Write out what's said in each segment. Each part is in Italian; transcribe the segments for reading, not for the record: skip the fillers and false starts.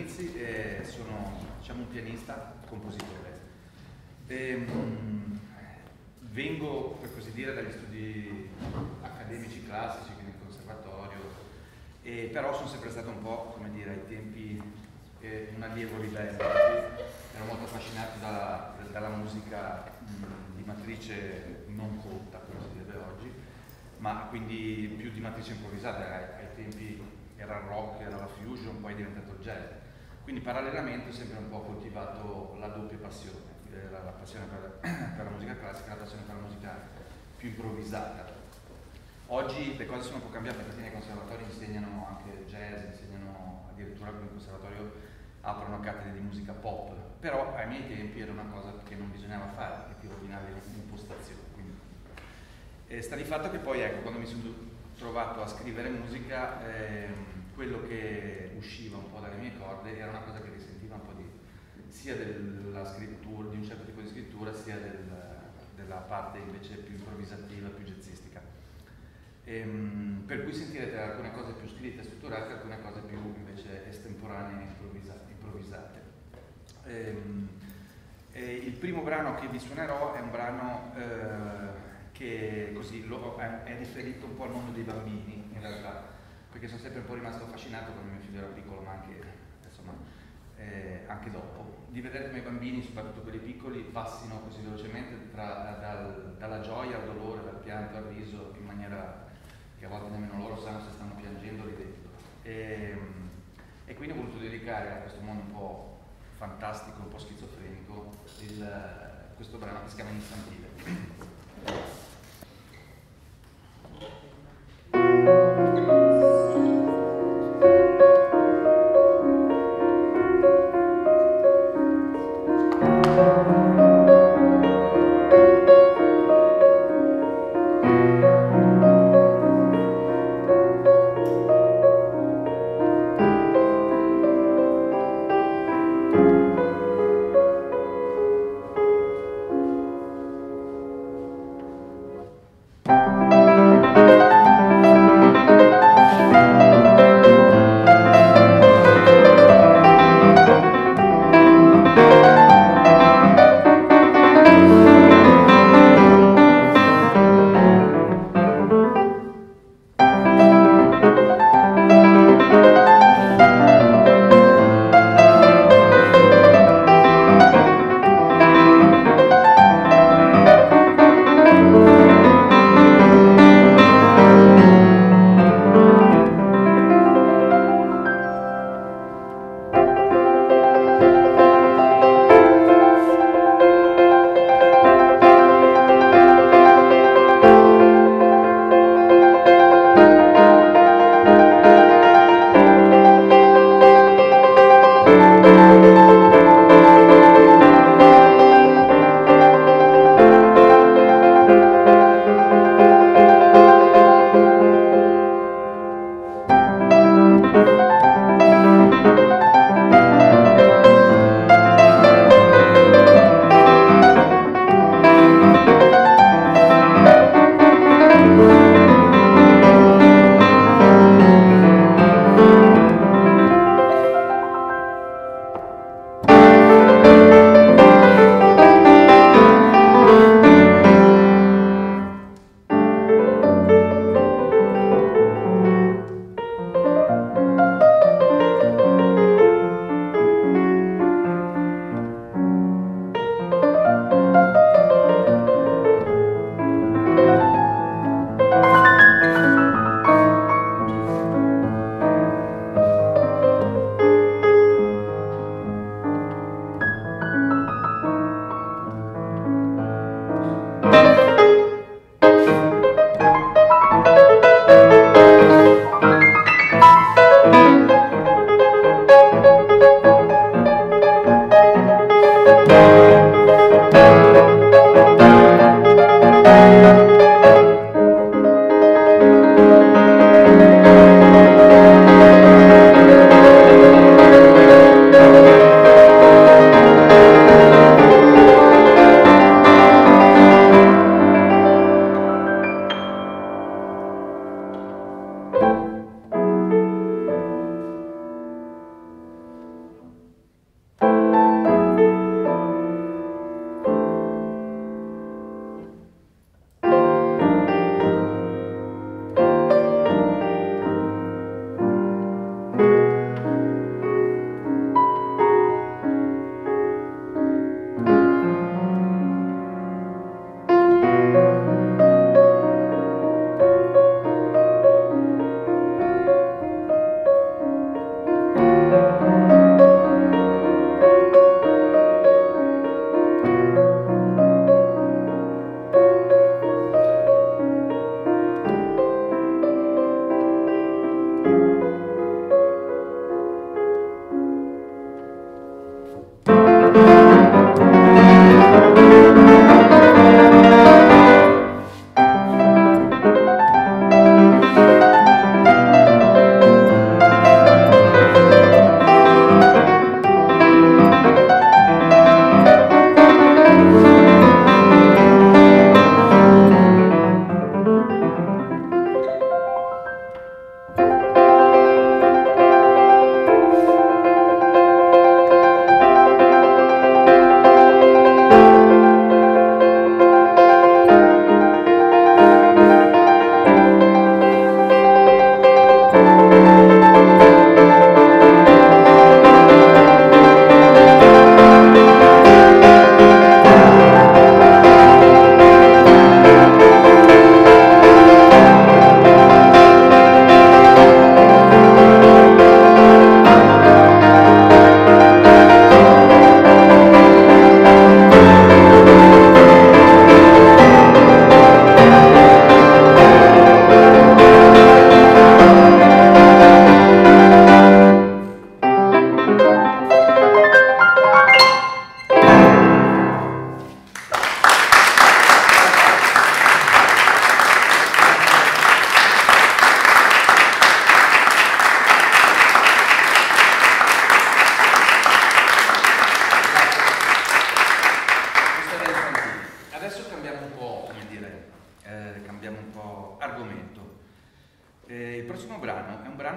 Rizzi, sono diciamo, un pianista, compositore. Vengo, per così dire, dagli studi accademici classici, quindi il conservatorio, però sono sempre stato un po', come dire, ai tempi un allievo ribelle, ero molto affascinato dalla musica di matrice non colta, come si direbbe oggi, ma quindi più di matrice improvvisata. Ai tempi era il rock, era la fusion, poi è diventato il jazz. Quindi parallelamente ho sempre un po' coltivato la doppia passione, la passione per la musica classica e la passione per la musica più improvvisata. Oggi le cose sono un po' cambiate, perché nei conservatori insegnano anche jazz, insegnano addirittura in conservatorio aprono cattedre di musica pop, però ai miei tempi era una cosa che non bisognava fare, perché ti rovinavi l'impostazione. Sta di fatto che poi, ecco, quando mi sono trovato a scrivere musica, quello che usciva un po' dalle mie corde era una cosa che risentiva un po' sia della scrittura, di un certo tipo di scrittura, sia della parte invece più improvvisativa, più jazzistica. Per cui sentirete alcune cose più scritte e strutturate, alcune cose più invece estemporanee e improvvisate. Il primo brano che vi suonerò è un brano che così è riferito un po' al mondo dei bambini, in realtà, perché sono sempre un po' rimasto affascinato quando mio figlio era piccolo, ma anche, insomma, anche dopo, di vedere come i bambini, soprattutto quelli piccoli, passino così velocemente dalla gioia al dolore, dal pianto al riso, in maniera che a volte nemmeno loro sanno se stanno piangendo o ridendo. E quindi ho voluto dedicare a questo mondo un po' fantastico, un po' schizofrenico, questo brano che si chiama Infantile.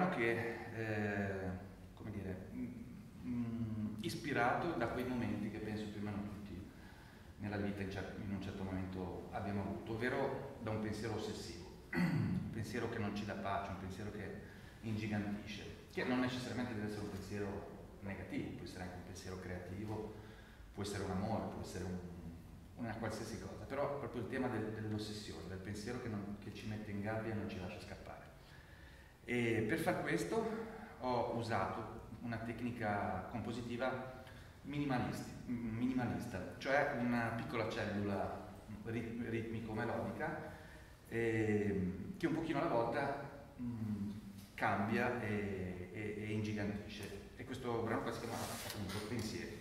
brano che, come dire, ispirato da quei momenti che penso più o meno tutti nella vita in un certo momento abbiamo avuto, ovvero da un pensiero ossessivo, un pensiero che non ci dà pace, un pensiero che ingigantisce, che non necessariamente deve essere un pensiero negativo, può essere anche un pensiero creativo, può essere un amore, può essere una qualsiasi cosa, però proprio il tema dell'ossessione, del pensiero che ci mette in gabbia e non ci lascia scappare. E per far questo ho usato una tecnica compositiva minimalista, cioè una piccola cellula ritmico-melodica che un pochino alla volta cambia e ingigantisce. E questo brano qua si chiama appunto Pensieri.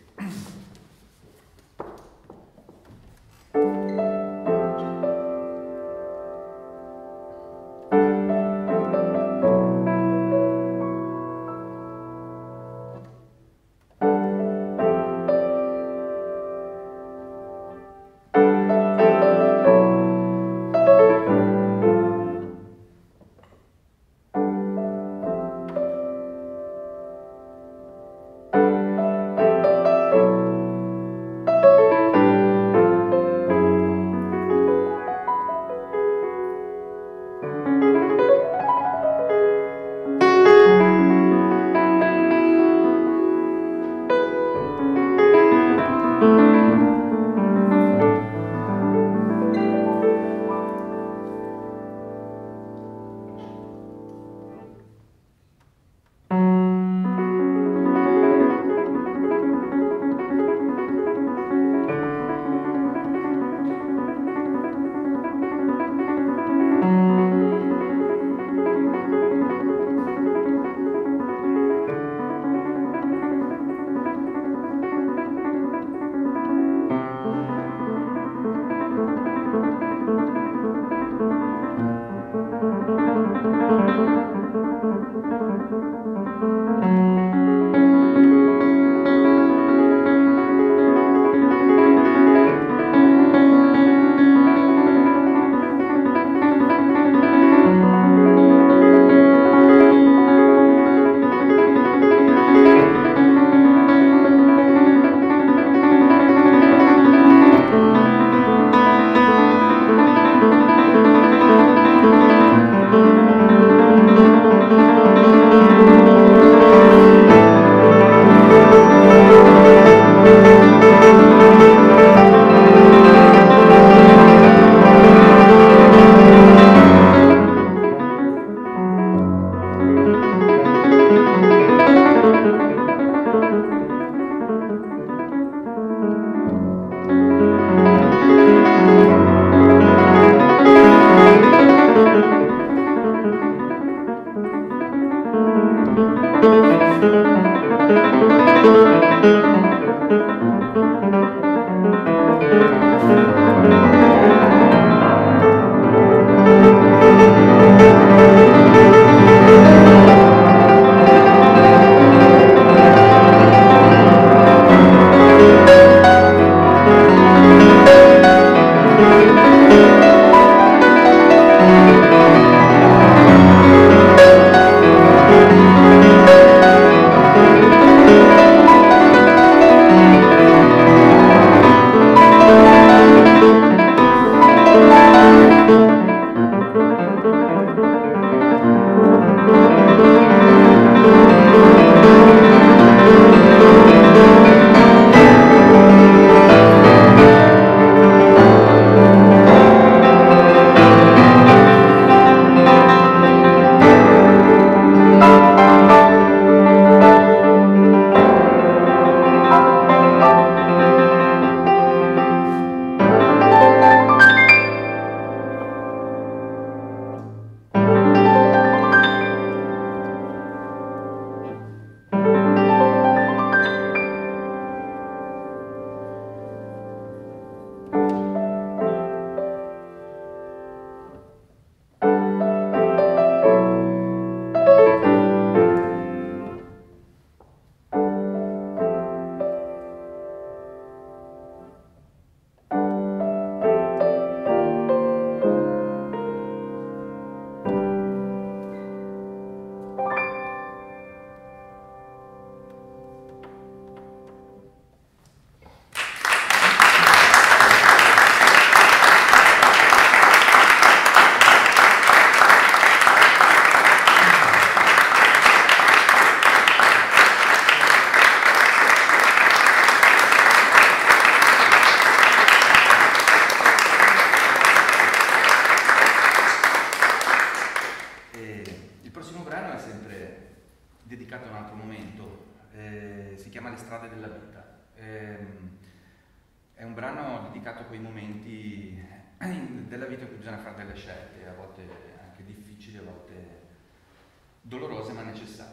un brano dedicato a quei momenti della vita in cui bisogna fare delle scelte, a volte anche difficili, a volte dolorose ma necessarie.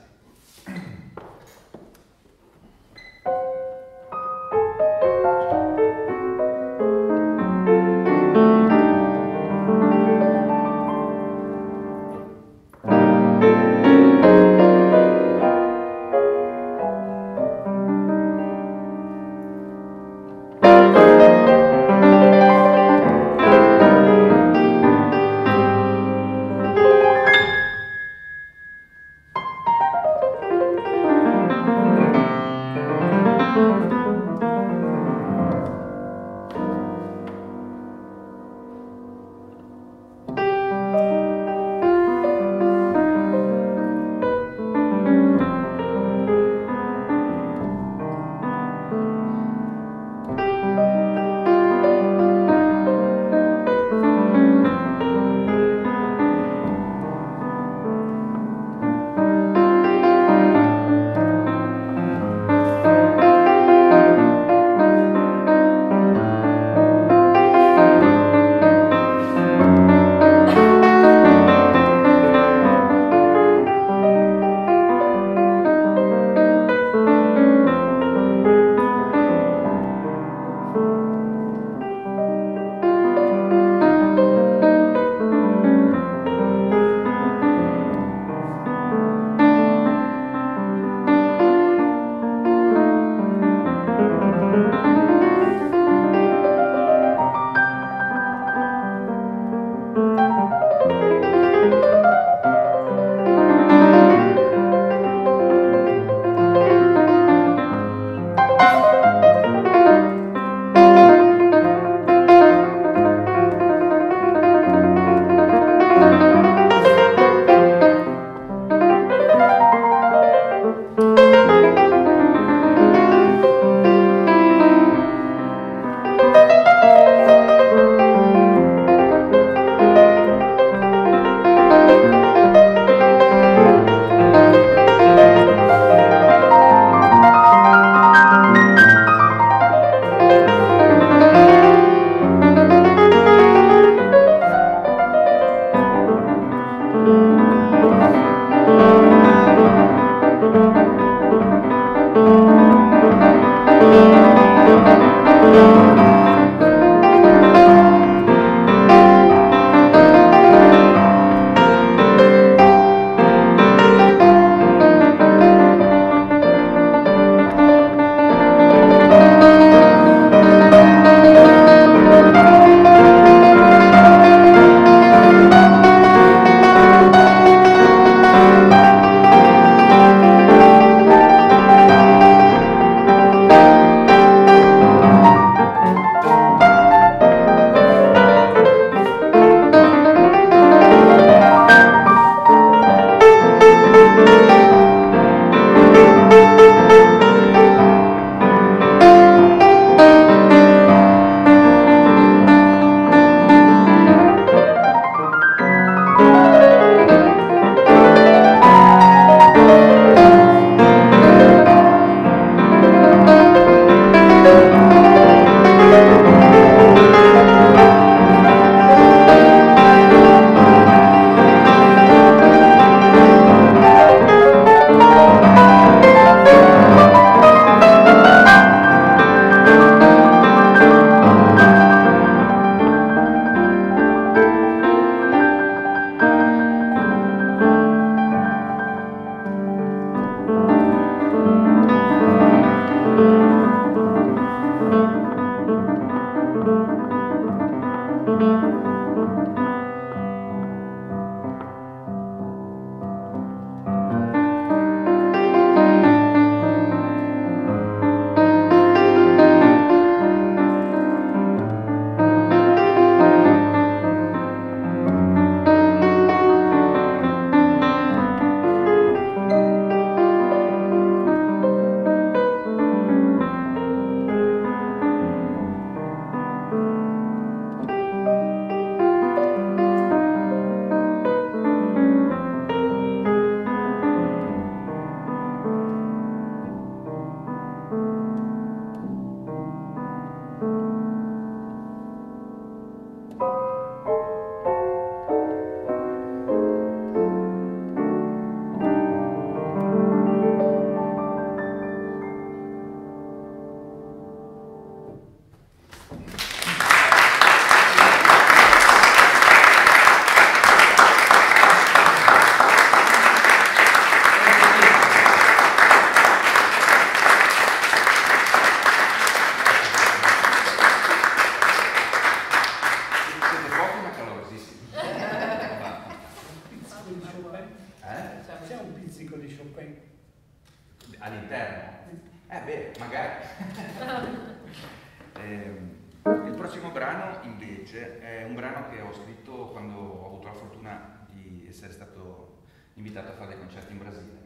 prossimo brano invece è un brano che ho scritto quando ho avuto la fortuna di essere stato invitato a fare dei concerti in Brasile.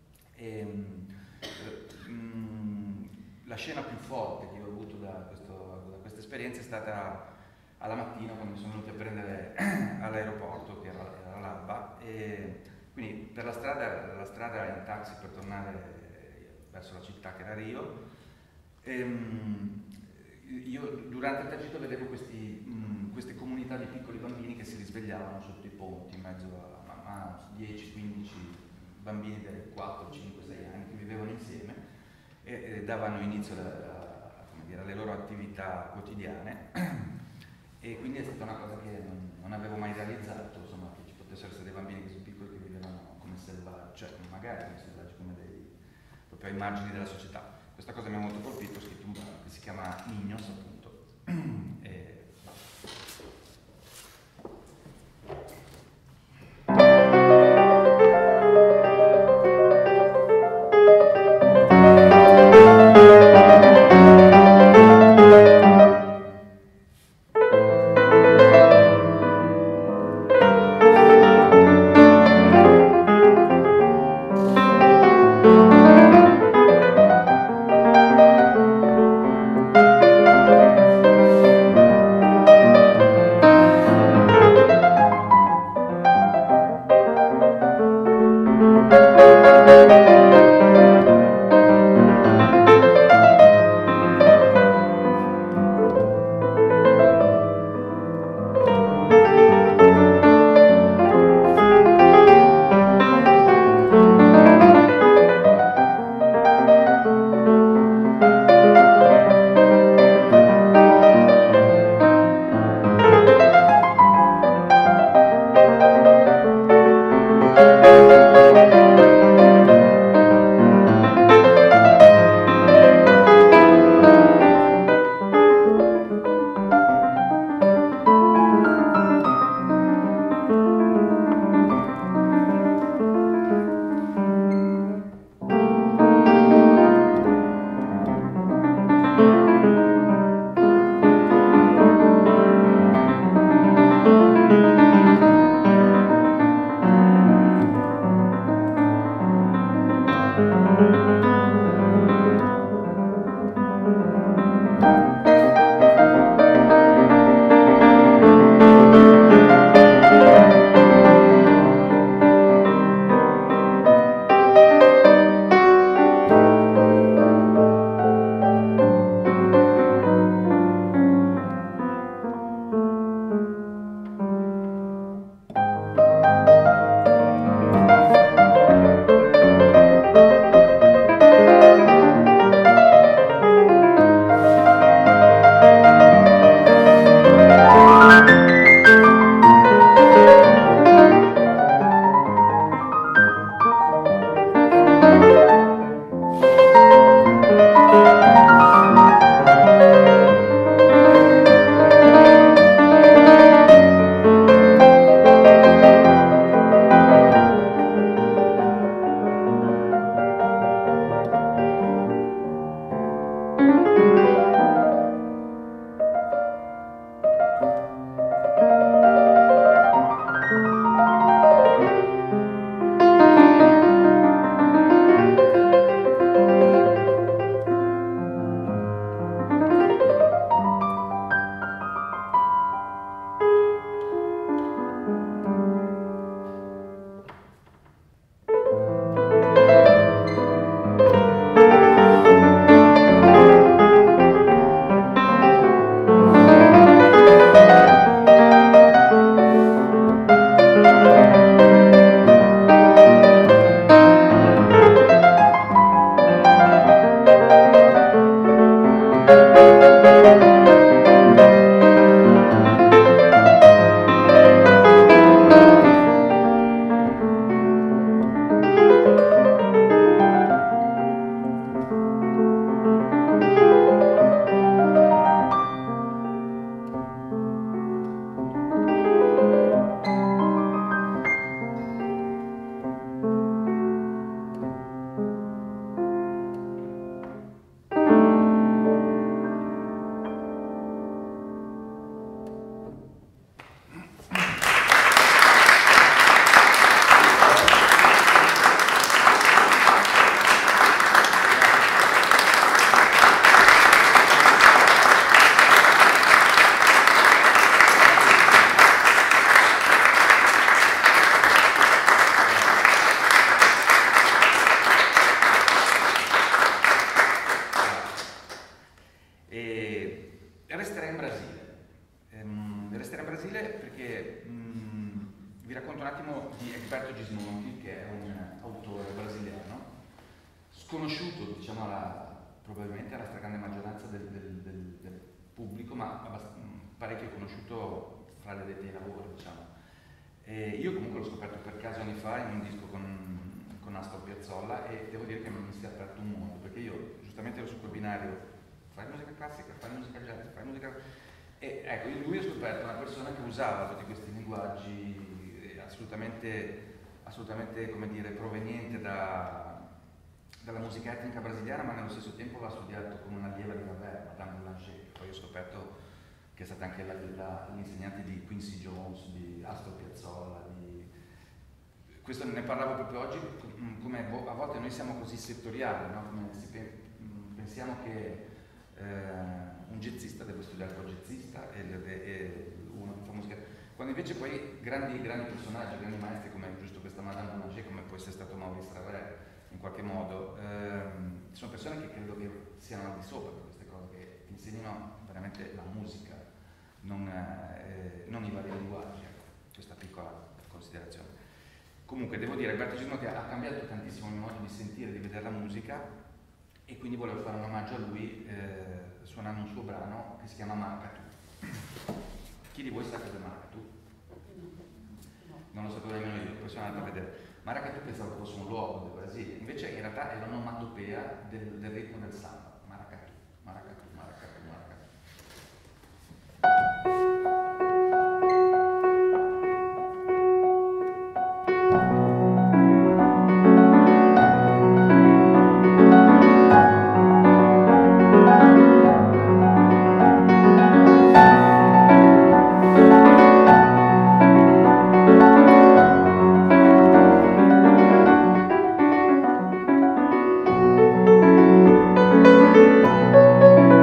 La scena più forte che ho avuto da questa esperienza è stata alla mattina quando mi sono venuti a prendere all'aeroporto, che era l'alba, e quindi per la strada in taxi per tornare verso la città che era Rio. Io durante il tragitto vedevo queste comunità di piccoli bambini che si risvegliavano sotto i ponti, in mezzo a 10-15 bambini dei 4, 5, 6 anni che vivevano insieme e davano inizio alle loro attività quotidiane. E quindi è stata una cosa che non avevo mai realizzato, insomma, che ci potessero essere dei bambini così piccoli che vivevano come selvaggi, cioè magari come selvaggi, come proprio ai margini della società. Questa cosa mi ha molto colpito, ho scritto un brano che si chiama Niños, appunto. E resterei in Brasile. Resterei in Brasile perché vi racconto un attimo di Egberto Gismonti, che è un autore brasiliano, sconosciuto, diciamo, probabilmente alla stragrande maggioranza del pubblico, ma parecchio conosciuto fra le dei lavori, diciamo. Io comunque l'ho scoperto per caso anni fa in un disco con Astor Piazzolla, e devo dire che mi si è aperto un mondo, perché io giustamente ero su quel binario: fai musica classica, fai musica jazz, fai musica... E ecco, in lui ho scoperto una persona che usava tutti questi linguaggi assolutamente, come dire, proveniente dalla musica etnica brasiliana, ma nello stesso tempo l'ha studiato con un'allieva di Ravel, Madame Boulanger, che poi ho scoperto che è stata anche l'insegnante di Quincy Jones, di Astor Piazzolla. Questo ne parlavo proprio oggi, come a volte noi siamo così settoriali, no? Pensiamo che un jazzista deve studiare col jazzista e uno che fa musica, quando invece poi grandi personaggi, grandi maestri come giusto questa Madame Boulanger, come può essere stato Maurice Ravel in qualche modo, sono persone che credo che siano al di sopra di queste cose, che ti insegnano veramente la musica, non i vari linguaggi. Questa piccola considerazione. Comunque devo dire, Egberto Gismonti ha cambiato tantissimo il mio modo di sentire, di vedere la musica, e quindi volevo fare un omaggio a lui suonando un suo brano che si chiama Maracatu. Chi di voi sa cos'è Maracatu? Non lo sapevo nemmeno io, poi sono andato a vedere. Maracatu pensavo fosse un luogo del Brasile, invece in realtà è l'onomatopea del ritmo del samba. Maracatu, Maracatu, Maracatu, Maracatu.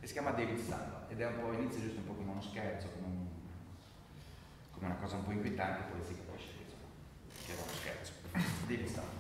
si chiama David Samba ed è un po', inizia giusto un po' come uno scherzo, come una cosa un po' inquietante, poi si capisce che era uno scherzo. David Samba.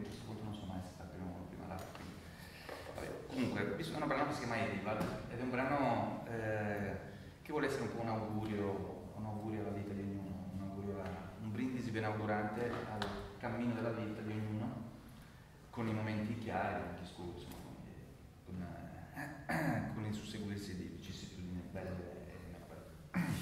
questo punto non so mai se sta prima uno o prima l'altro. Vabbè, comunque, visto che è un brano che si chiama Edival, ed è un brano che vuole essere un po' un augurio alla vita di ognuno, un brindisi benaugurante al cammino della vita di ognuno, con i momenti chiari, i momenti scuri, insomma, con il susseguirsi di vicissitudini belle e inapparte.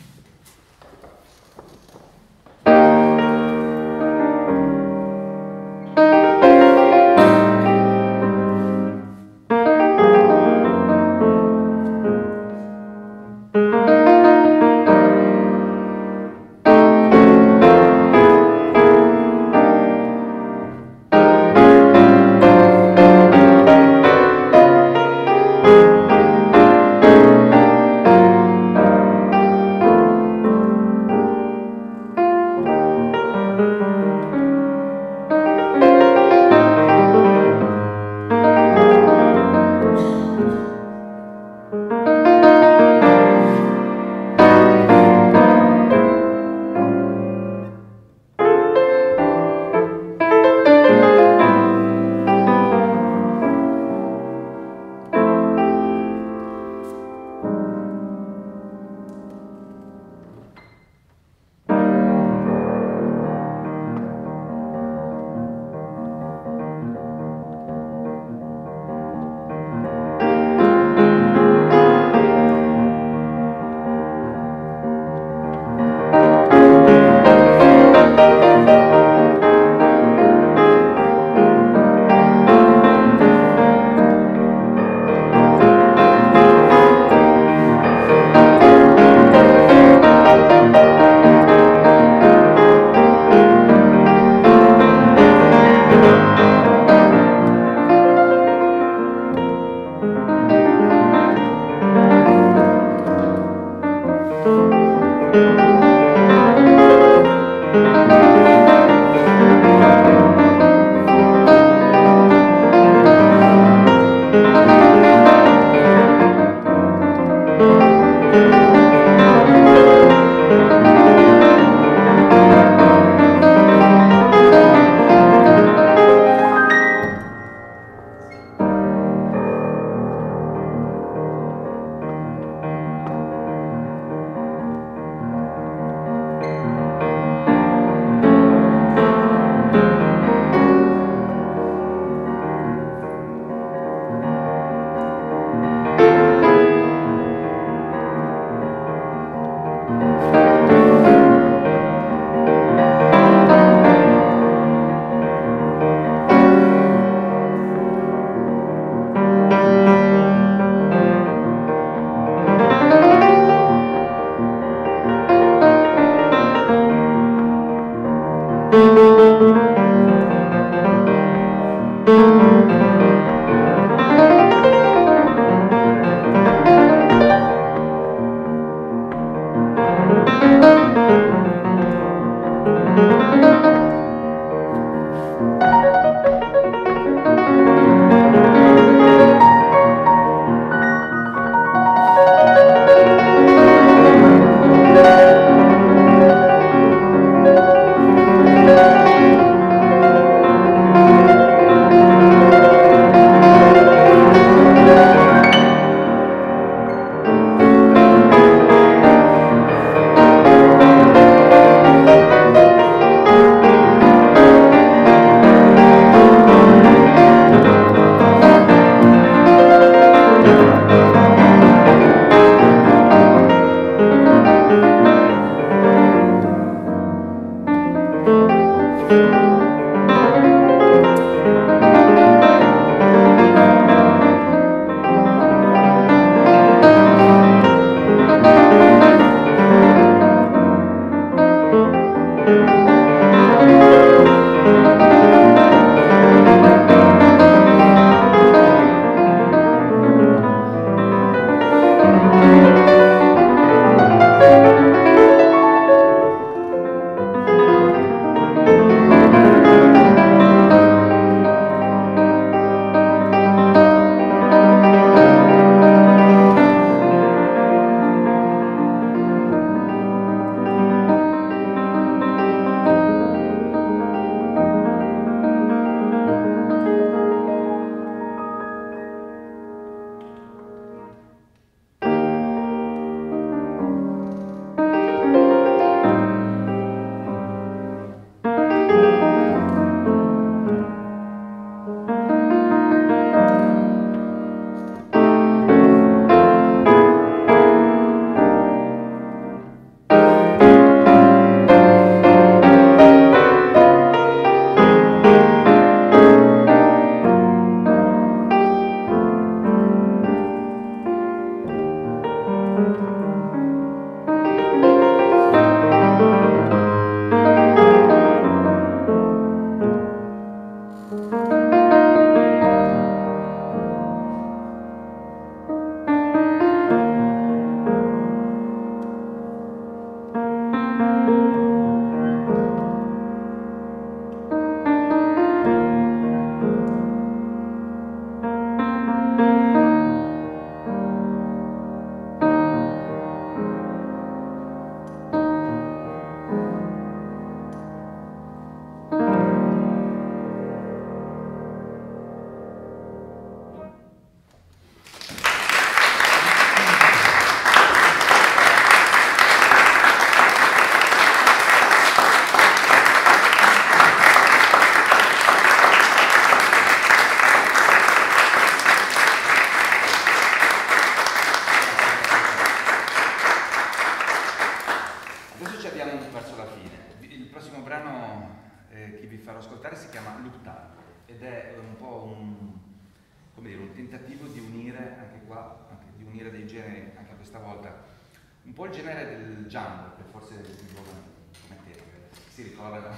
dei generi anche questa volta. Un po' il genere del jungle, che forse i giovani come te si ricordano,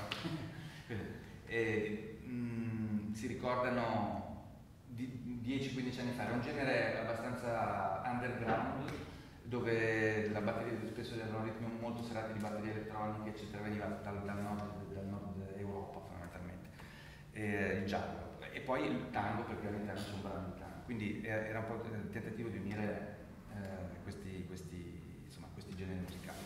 si ricordano di 10-15 anni fa. Era un genere abbastanza underground, dove la batteria, spesso erano ritmi molto serrati di batterie elettroniche, eccetera, veniva dal nord Europa fondamentalmente, il giallo. E poi il tango, perché all'interno c'è un brano di tango. Quindi era un po' il tentativo di unire questi generi musicali.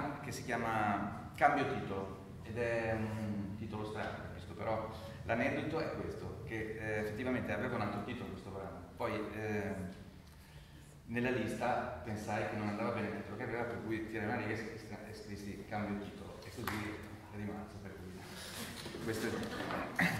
brano che si chiama Cambio titolo, ed è un titolo strano, questo, però l'aneddoto è questo, che effettivamente aveva un altro titolo questo brano, poi nella lista pensai che non andava bene il titolo che aveva, per cui tirai una riga e scrissi Cambio titolo, e così è rimasto, per cui questo è...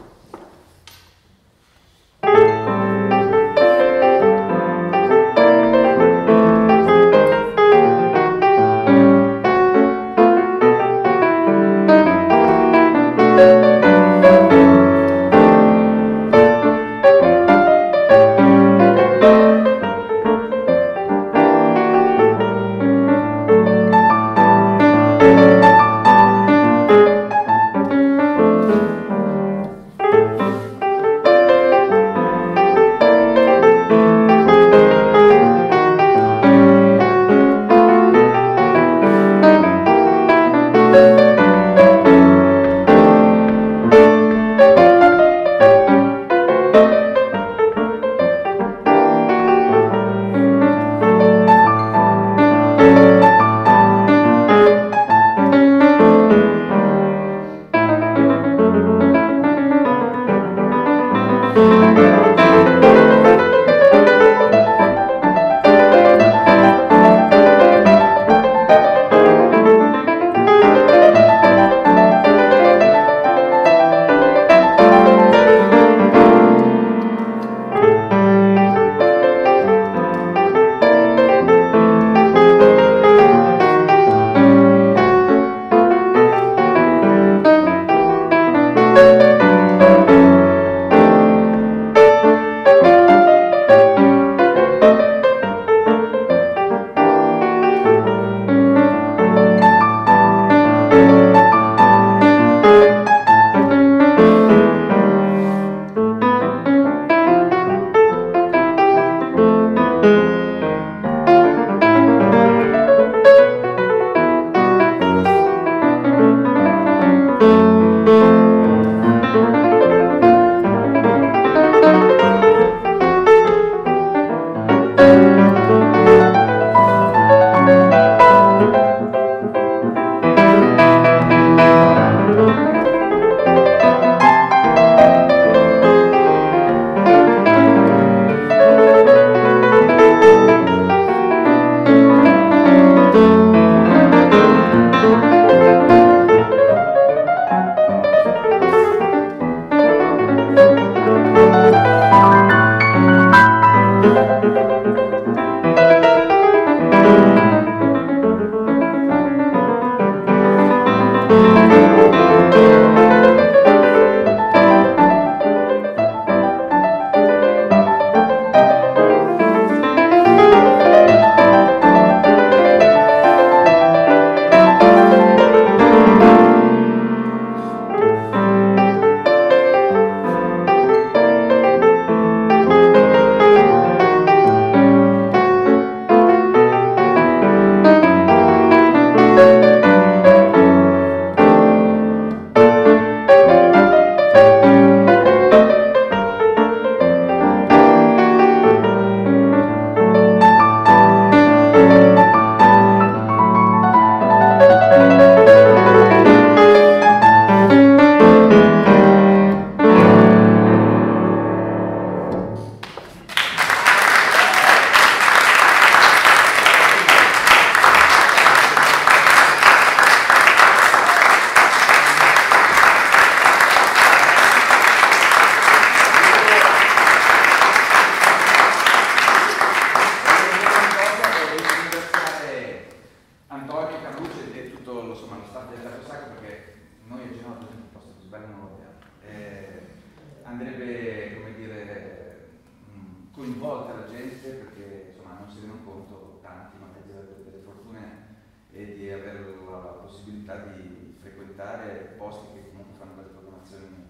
andrebbe, come dire, coinvolta la gente, perché insomma non si rendono conto tanti, magari di avere delle fortune e di avere la possibilità di frequentare posti che comunque fanno delle programmazioni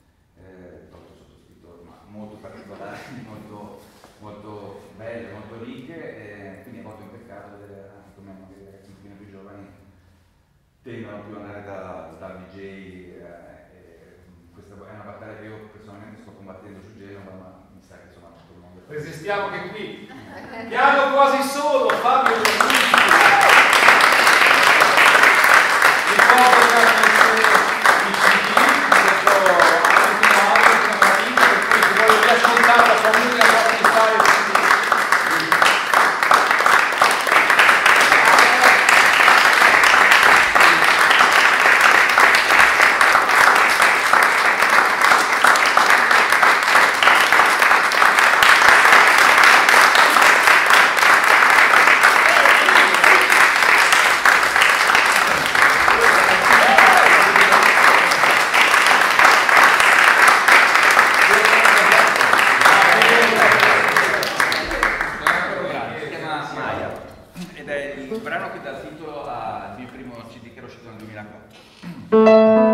proprio sottoscritto, ma molto particolari, molto belle, molto ricche, quindi è molto un peccato vedere anche come magari i ragazzi un pochino più giovani tendono più ad andare da DJ. Questa è una battaglia che io personalmente sto combattendo su Genova, ma mi sa che insomma tutto il mondo. Resistiamo che qui piano quasi solo Fabio Giannuzzi. brano che dà il titolo al mio primo CD che era uscito nel 2004.